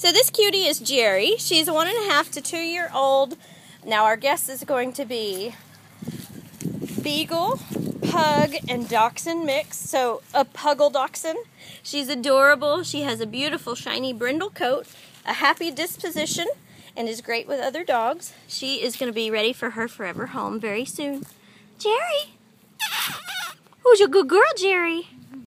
So this cutie is Gerri. She's a 1.5 to 2-year-old. Now our guest is going to be Beagle, Pug, and Dachshund mix. So a Puggle Dachshund. She's adorable. She has a beautiful shiny brindle coat, a happy disposition, and is great with other dogs. She is going to be ready for her forever home very soon. Gerri! Who's your good girl, Gerri?